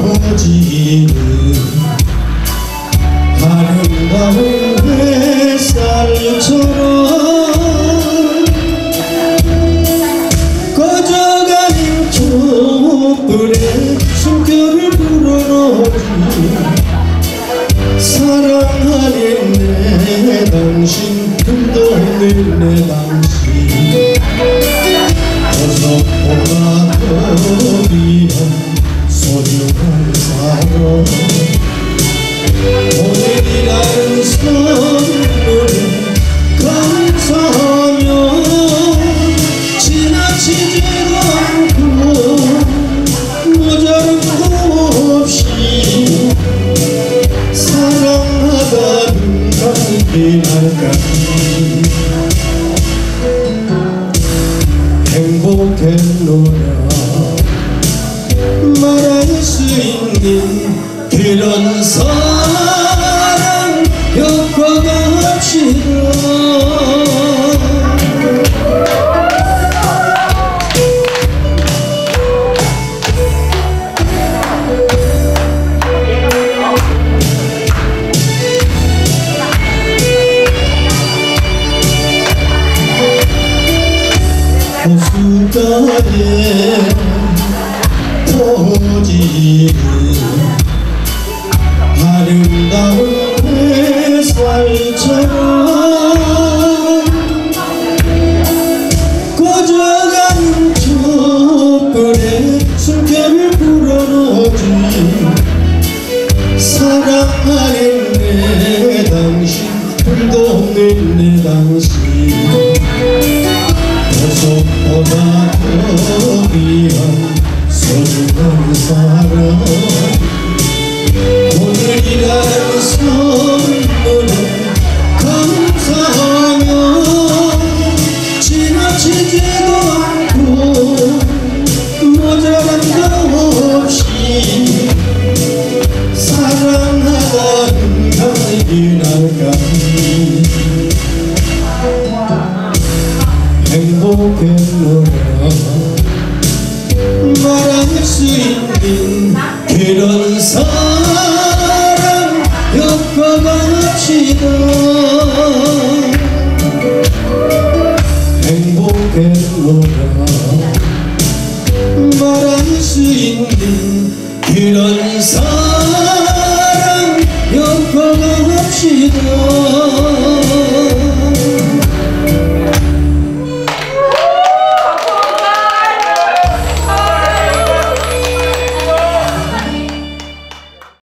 터지는 아름다운 햇살처럼 꺼져가는 촛불에 숨결을 불어넣지 사랑하는 내 당신 꿈도 없는 내 당신 어서 보라더리여 소중한 사랑 오늘이라는 선물에 감사하며 지나치지도 않고 모자란 것 없이 사랑하다 눈 감기 날까지 행복했노라 말할 수 있는 그런 사랑 엮어갑시다 호숫가에 터지는 아름다운 햇살처럼 꺼져가는 촛불에 숨결을 불어넣지 사랑하는 내 당신 꿈도 없는 내 당신 보다 더 귀한 소중한 사랑 오늘이라는 선물에 감사하며 지나치지도 않고 모자란 것 없이 사랑하다 눈 감기 날까지 행복했노라 말할 수 있는 그런 사랑 엮어갑시다 행복했노라 말할 수 있는 그런 사랑 엮어갑시다